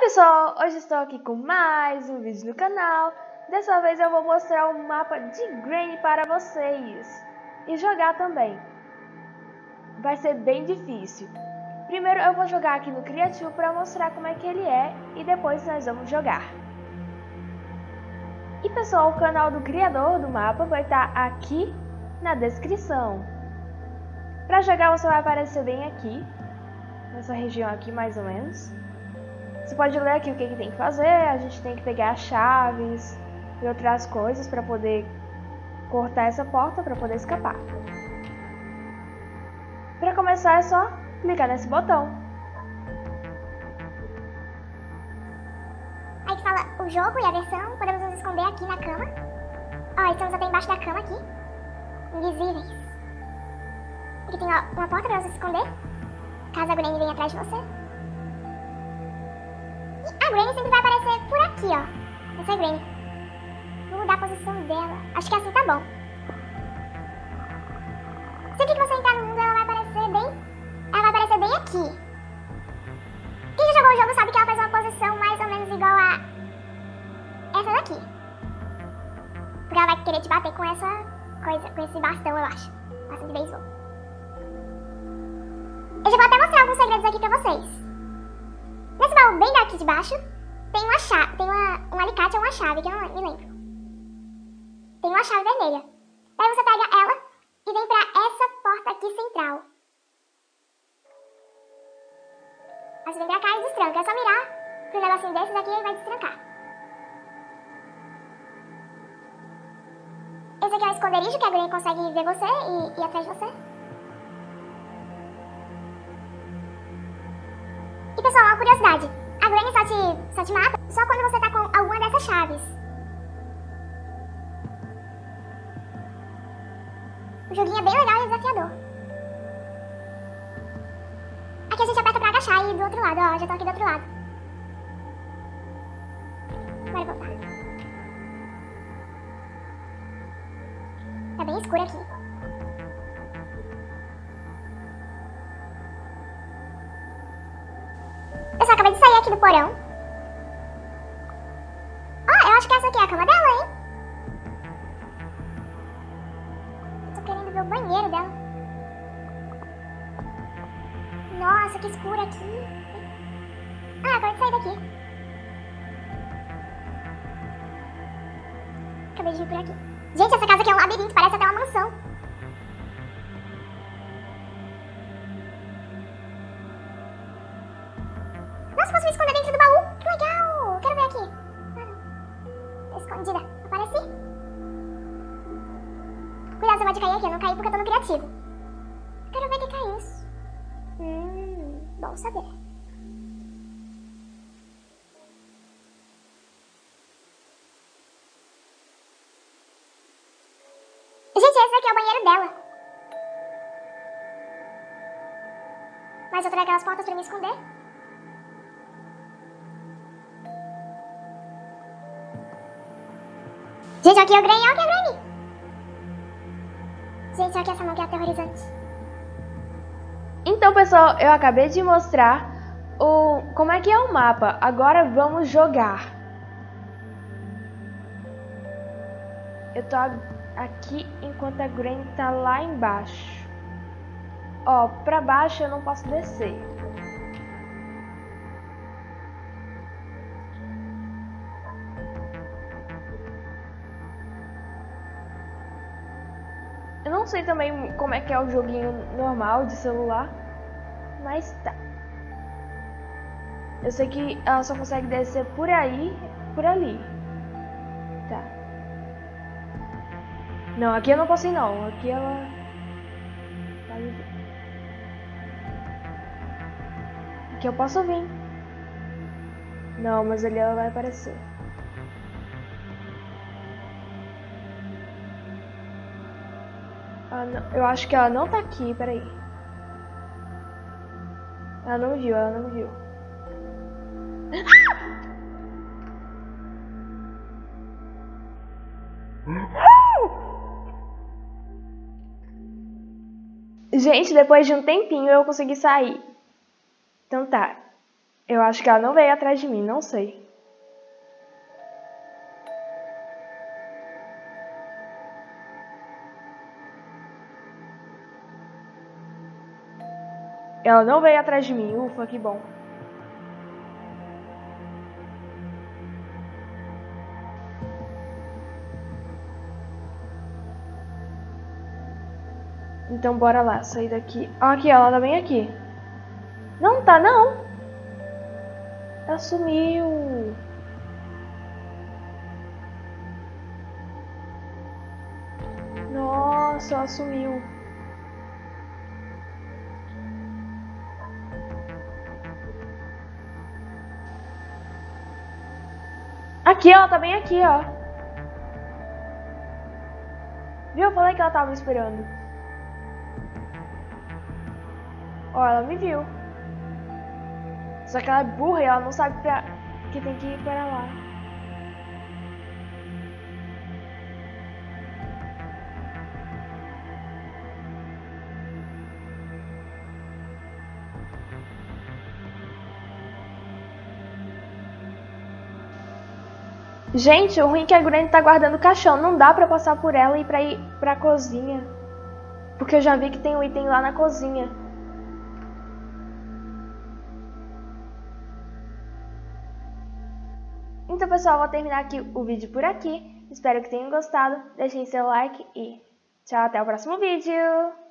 pessoal, hoje estou aqui com mais um vídeo no canal. Dessa vez eu vou mostrar um mapa de Granny para vocês e jogar também. Vai ser bem difícil. Primeiro eu vou jogar aqui no Criativo para mostrar como é que ele é e depois nós vamos jogar. E pessoal, o canal do criador do mapa vai estar aqui na descrição. Para jogar você vai aparecer bem aqui, nessa região aqui mais ou menos. Você pode ler aqui o que tem que fazer, a gente tem que pegar as chaves e outras coisas para poder cortar essa porta para poder escapar. Para começar é só clicar nesse botão. Aí que fala o jogo e a versão, podemos nos esconder aqui na cama. Ó, estamos até embaixo da cama aqui, invisíveis. Aqui tem ó, uma porta para você se esconder, caso a Granny venha atrás de você. A Granny sempre vai aparecer por aqui, ó. Essa é a Granny. Vou mudar a posição dela. Acho que assim tá bom. Sempre que você entrar no mundo, ela vai aparecer bem aqui. Quem já jogou o jogo sabe que ela faz uma posição mais ou menos igual a essa daqui. Porque ela vai querer te bater com essa coisa, com esse bastão, eu acho. Bastão de beisebol. Eu já vou até mostrar alguns segredos aqui pra vocês. Nesse baú bem daqui de baixo, tem uma chave, tem um alicate ou uma chave, que eu não me lembro. Tem uma chave vermelha. Daí você pega ela e vem pra essa porta aqui central. Aí você vem pra cá e destranca. É só mirar pro negocinho desses aqui e vai destrancar. Esse aqui é o esconderijo, que a Granny consegue ver você e ir atrás de você. E pessoal, uma curiosidade, a Granny só te mata só quando você tá com alguma dessas chaves. O joguinho é bem legal e desafiador. Aqui a gente aperta pra agachar e ir do outro lado, ó, já tô aqui do outro lado. Bora voltar. Tá bem escuro aqui. Eu só acabei de sair aqui do porão. Ó, eu acho que essa aqui é a cama dela, hein? Eu tô querendo ver o banheiro dela. Nossa, que escuro aqui. Ah, acabei de sair daqui. Acabei de vir por aqui. Gente, essa casa aqui é um labirinto, parece até uma mansão. Nossa, posso me esconder dentro do baú? Que legal! Quero ver aqui. Ah, não. Tô escondida. Apareci? Cuidado, você pode cair aqui. Eu não caí porque eu tô no criativo. Quero ver o que é isso. Bom saber. Gente, esse aqui é o banheiro dela. Mais outra daquelas portas pra me esconder. Gente, aqui é o Granny, olha aqui a Granny. Gente, olha aqui essa mão que é aterrorizante. Então pessoal, eu acabei de mostrar como é que é o mapa. Agora vamos jogar. Eu tô aqui enquanto a Granny tá lá embaixo. Ó, pra baixo eu não posso descer. Eu não sei também como é que é o joguinho normal de celular, mas tá. Eu sei que ela só consegue descer por aí, por ali. Tá. Não, aqui eu não posso ir não. Aqui ela... Aqui eu posso vir. Não, mas ali ela vai aparecer. Eu acho que ela não tá aqui, peraí. Ela não me viu, ela não me viu. Gente, depois de um tempinho eu consegui sair. Então tá. Eu acho que ela não veio atrás de mim, não sei. Ela não veio atrás de mim, ufa, que bom. Então bora lá, sair daqui. Ó, aqui, ela tá bem aqui. Não tá, não. Ela sumiu. Nossa, ela sumiu. Aqui, ela tá bem aqui, ó. Viu? Eu falei que ela tava me esperando. Ó, ela me viu. Só que ela é burra e ela não sabe que tem que ir para lá. Gente, o ruim é que a Granny tá guardando o caixão. Não dá pra passar por ela e ir pra cozinha. Porque eu já vi que tem um item lá na cozinha. Então, pessoal, vou terminar aqui o vídeo por aqui. Espero que tenham gostado. Deixem seu like e tchau, até o próximo vídeo.